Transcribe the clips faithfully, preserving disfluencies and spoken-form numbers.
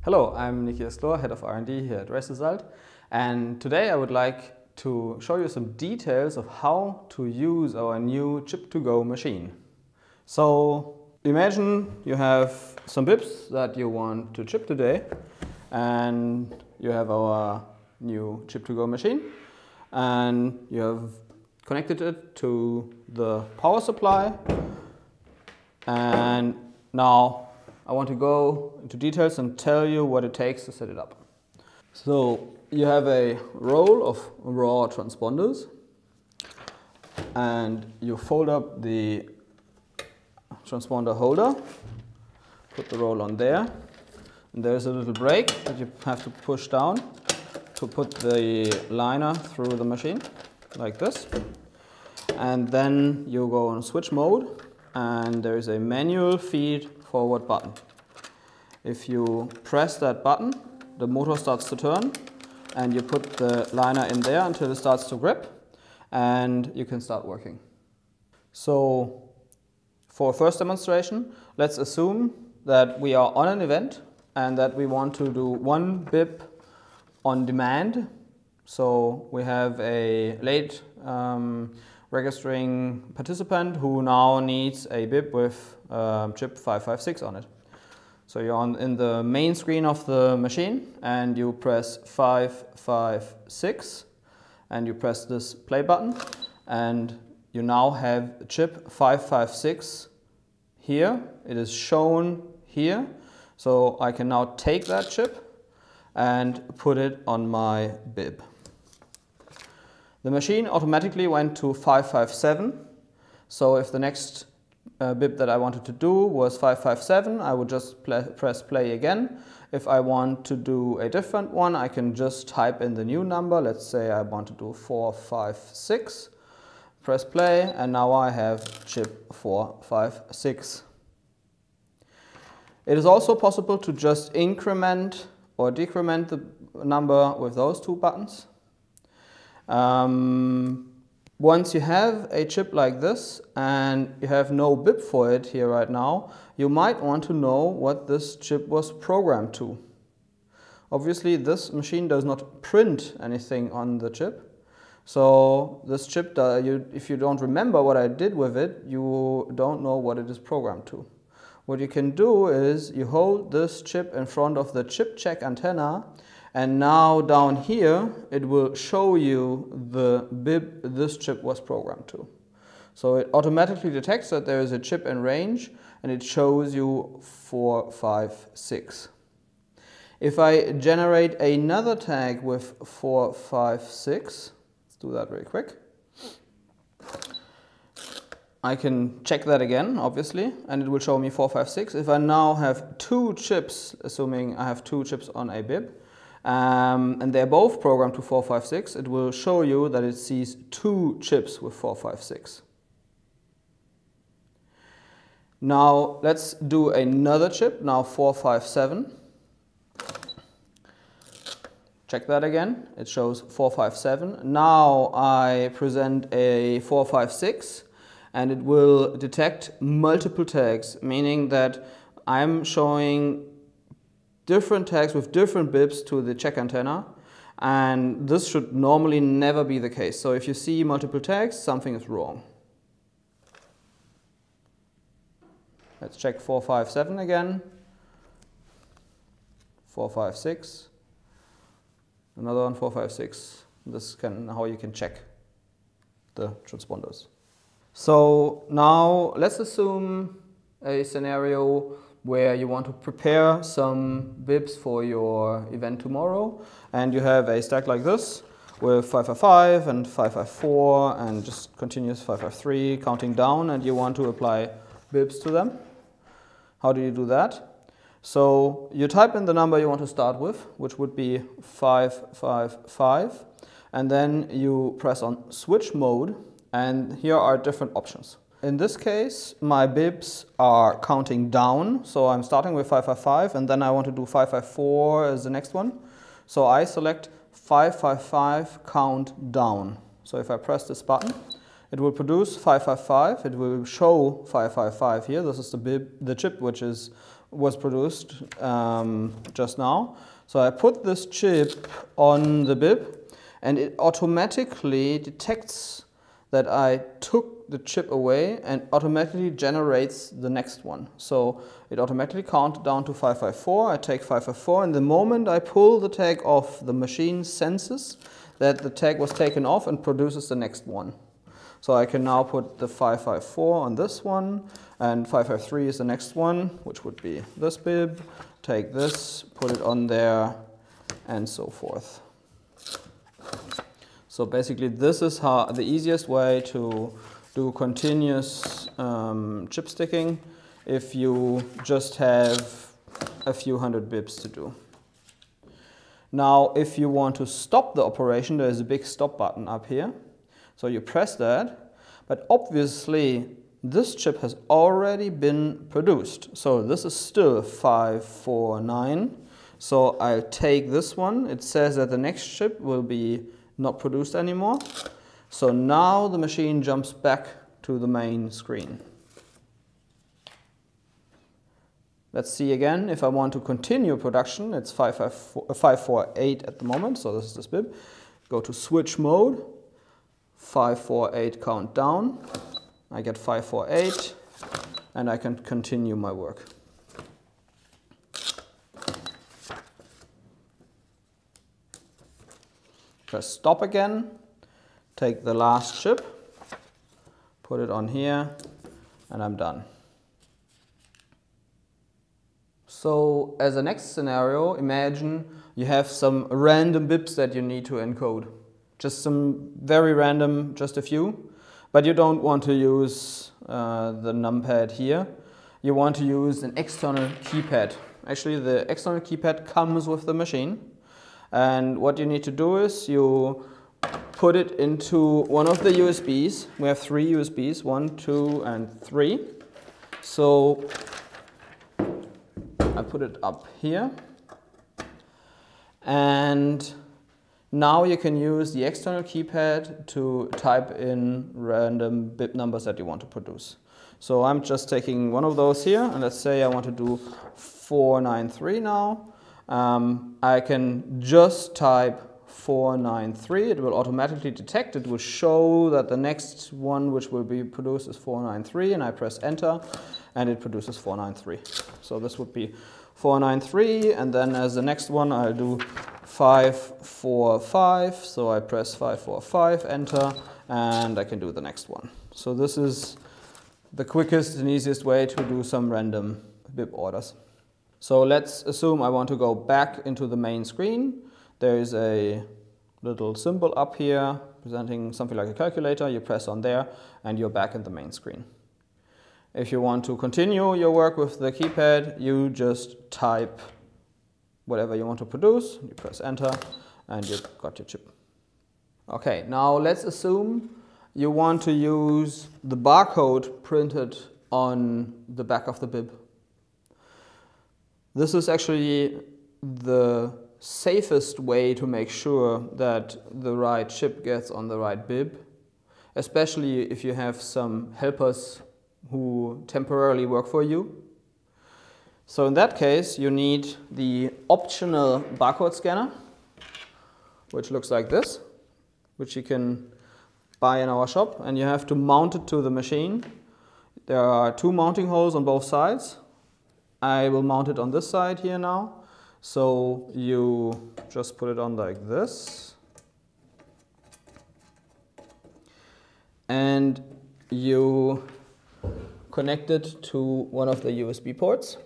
Hello, I'm Joseph-von-Fraunhofer-Str, Head of R and D here at Pfinztal, and today I would like to show you some details of how to use our new Chip to Go machine. So imagine you have some bibs that you want to chip today, and you have our new Chip to Go machine, and you have connected it to the power supply, and now I want to go into details and tell you what it takes to set it up. So you have a roll of raw transponders, and you fold up the transponder holder, put the roll on there, and there's a little brake that you have to push down to put the liner through the machine, like this. And then you go on switch mode, and there is a manual feed forward button. If you press that button, the motor starts to turn, and you put the liner in there until it starts to grip, and you can start working. So for first demonstration, let's assume that we are on an event and that we want to do one bib on demand. So we have a late um, registering participant who now needs a bib with uh, chip five five six on it. So you're on in the main screen of the machine, and you press five five six, and you press this play button, and you now have chip five five six here. It is shown here. So I can now take that chip and put it on my bib. The machine automatically went to five five seven, so if the next uh, bib that I wanted to do was five five seven, I would just play, press play again. If I want to do a different one, I can just type in the new number. Let's say I want to do four five six, press play, and now I have chip four five six. It is also possible to just increment or decrement the number with those two buttons. Um, once you have a chip like this and you have no bib for it here right now, you might want to know what this chip was programmed to. Obviously this machine does not print anything on the chip, so this chip, uh, you, if you don't remember what I did with it, you don't know what it is programmed to. What you can do is you hold this chip in front of the chip check antenna, and now down here it will show you the bib this chip was programmed to. So it automatically detects that there is a chip in range, and it shows you four five six. If I generate another tag with four five six, let's do that very quick. I can check that again, obviously, and it will show me four five six. If I now have two chips, assuming I have two chips on a bib, um, and they're both programmed to four five six, it will show you that it sees two chips with four five six. Now let's do another chip, now four five seven. Check that again, it shows four five seven. Now I present a four five six, and it will detect multiple tags, meaning that I'm showing different tags with different bibs to the check antenna, and this should normally never be the case. So if you see multiple tags, something is wrong. Let's check four five seven again, four five six, another one, four five six. This is how you can check the transponders. So now let's assume a scenario where you want to prepare some bibs for your event tomorrow, and you have a stack like this with five five five and five five four and just continuous five five three counting down, and you want to apply bibs to them. How do you do that? So you type in the number you want to start with, which would be five five five, and then you press on switch mode. And here are different options. In this case, my bibs are counting down, so I'm starting with five five five, and then I want to do five five four as the next one. So I select five five five count down. So if I press this button, it will produce five five five. It will show five five five here. This is the bib, the chip which is was produced um, just now. So I put this chip on the bib, and it automatically detects that I took the chip away and automatically generates the next one. So it automatically counts down to five five four. I take five five four, and the moment I pull the tag off, the machine senses that the tag was taken off and produces the next one. So I can now put the five five four on this one, and five five three is the next one, which would be this bib. Take this, put it on there, and so forth. So basically this is how the easiest way to do continuous um, chip sticking if you just have a few hundred bibs to do. Now if you want to stop the operation, there is a big stop button up here. So you press that, but obviously this chip has already been produced. So this is still five four nine. So I'll take this one. It says that the next chip will be not produced anymore. So now the machine jumps back to the main screen. Let's see again, if I want to continue production, it's five four eight at the moment, so this is this bib. Go to switch mode, five four eight count down. I get five four eight, and I can continue my work. Press stop again, take the last chip, put it on here, and I'm done. So as a next scenario, imagine you have some random bibs that you need to encode. Just some very random, just a few, but you don't want to use uh, the numpad here. You want to use an external keypad. Actually, the external keypad comes with the machine. And what you need to do is you put it into one of the U S Bs. We have three U S Bs, one, two, and three. So I put it up here. And now you can use the external keypad to type in random bib numbers that you want to produce. So I'm just taking one of those here, and let's say I want to do four nine three now. Um, I can just type four nine three. It will automatically detect. It will show that the next one which will be produced is four nine three, and I press enter, and it produces four nine three. So this would be four nine three, and then as the next one I'll do five four five. So I press five four five, enter, and I can do the next one. So this is the quickest and easiest way to do some random bib orders. So let's assume I want to go back into the main screen. There is a little symbol up here presenting something like a calculator. You press on there and you're back in the main screen. If you want to continue your work with the keypad, you just type whatever you want to produce. You press enter and you've got your chip. Okay, now let's assume you want to use the barcode printed on the back of the bib. This is actually the safest way to make sure that the right chip gets on the right bib, especially if you have some helpers who temporarily work for you. So in that case, you need the optional barcode scanner, which looks like this, which you can buy in our shop, and you have to mount it to the machine. There are two mounting holes on both sides. I will mount it on this side here now. So you just put it on like this. And you connect it to one of the U S B ports.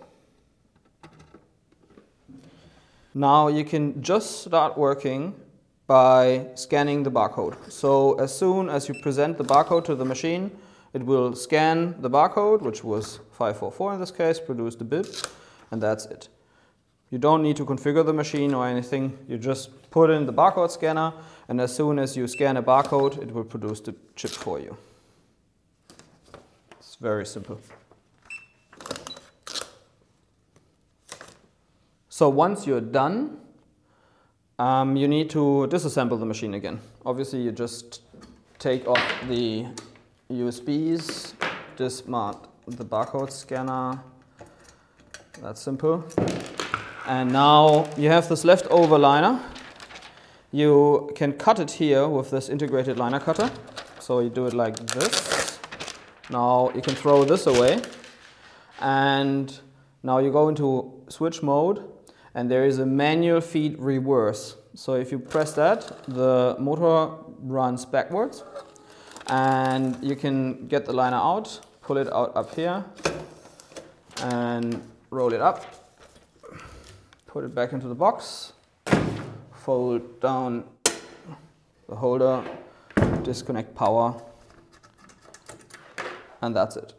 Now you can just start working by scanning the barcode. So as soon as you present the barcode to the machine, it will scan the barcode, which was five four four in this case, produce the bib, and that's it. You don't need to configure the machine or anything. You just put in the barcode scanner, and as soon as you scan a barcode, it will produce the chip for you. It's very simple. So once you're done, um, you need to disassemble the machine again. Obviously, you just take off the U S Bs, dismount the barcode scanner. That's simple. And now you have this leftover liner. You can cut it here with this integrated liner cutter. So you do it like this. Now you can throw this away. And now you go into switch mode, and there is a manual feed reverse. So if you press that, the motor runs backwards, and you can get the liner out, pull it out up here, and roll it up, put it back into the box, fold down the holder, disconnect power, and that's it.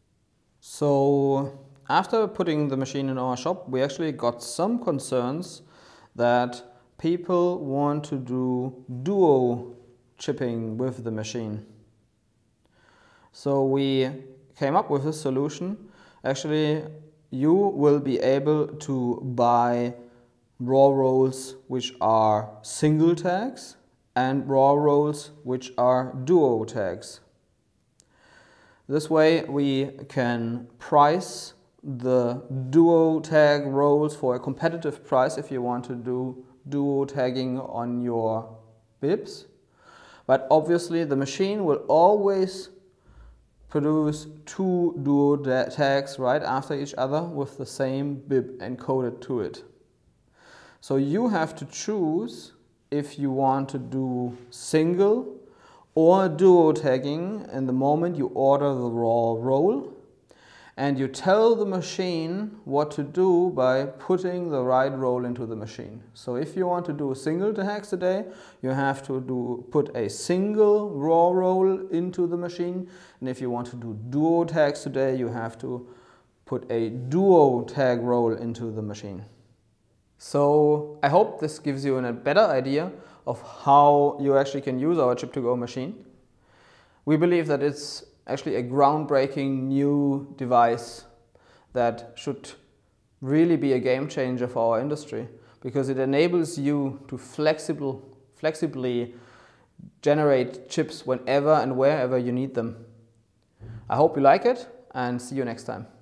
So after putting the machine in our shop, we actually got some concerns that people want to do duo chipping with the machine. So we came up with a solution. Actually, you will be able to buy raw rolls which are single tags and raw rolls which are duo tags. This way we can price the duo tag rolls for a competitive price if you want to do duo tagging on your bibs. But obviously the machine will always produce two duo tags right after each other with the same bib encoded to it. So you have to choose if you want to do single or duo tagging in the moment you order the raw roll, and you tell the machine what to do by putting the right roll into the machine. So if you want to do single tags today, you have to do, put a single raw roll into the machine, and if you want to do duo tags today, you have to put a duo tag roll into the machine. So I hope this gives you a better idea of how you actually can use our Chip to Go machine. We believe that it's actually a groundbreaking new device that should really be a game changer for our industry, because it enables you to flexible, flexibly generate chips whenever and wherever you need them. I hope you like it, and see you next time.